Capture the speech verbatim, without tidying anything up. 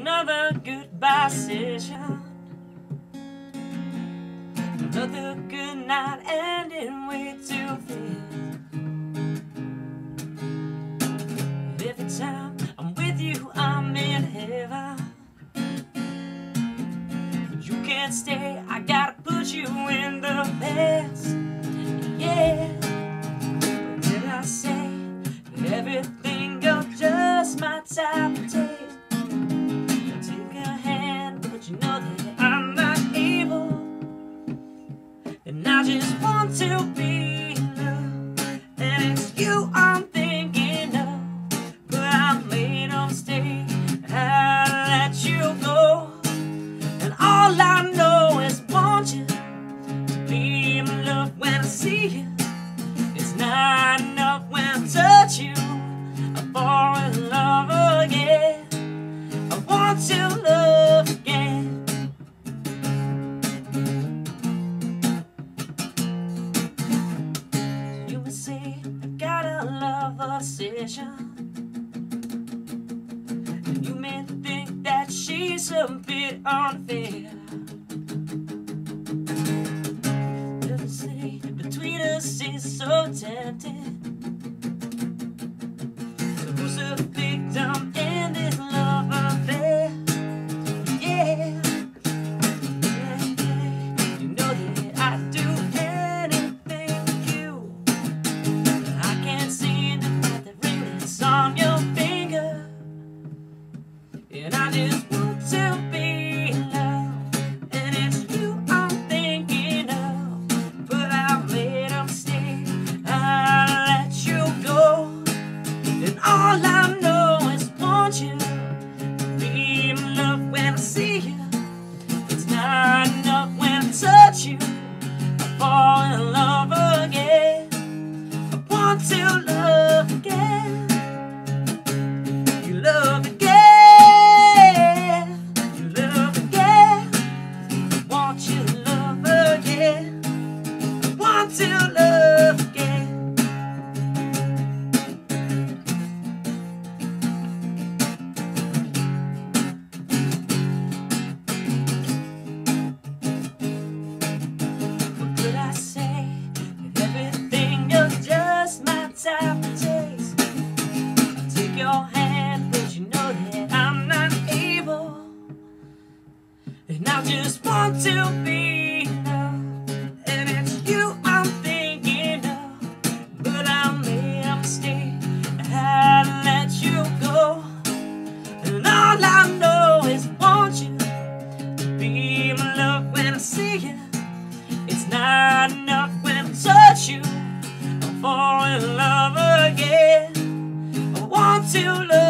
another goodbye session, another good night ending way too fast. Every time I'm with you, I'm in heaven. You can't stay, I gotta put you in the past. Yeah, did I say everything you're just my type of taste? Take a hand, but you know that I'm not evil, and I just want to be loved. And it's you I'm thinking of, but I made a mistake. I let you go, and all I know is want you to be my love. When I see you, it's not enough. When I touch you, I fall in love again. I want to love again. You may say I got a love obsession, and you may think that she's a bit unfair. Doesn't say between us is so tempting. So who's a victim in this love affair? Yeah, yeah, yeah. You know that I'd do anything for you. I can't seem to find the ring that's on your finger, and I just want to be loved. And it's you I'm thinking of, but I made a mistake. I let you go, and all I know is want you to be my love. When I see you, it's not enough. When I touch you, I fall in love again. I want to love again. You love again. You love again. I want you to love again. I want to love again. What could I say? Everything, you're just my type of taste. I take your hand, but you know that I'm not able, and I just want to be loved. And it's you I'm thinking of, but I made a mistake. I let you go, and all I know is want you to be my love. When I see you, it's not enough. When I touch you, I fall in love again. I want to love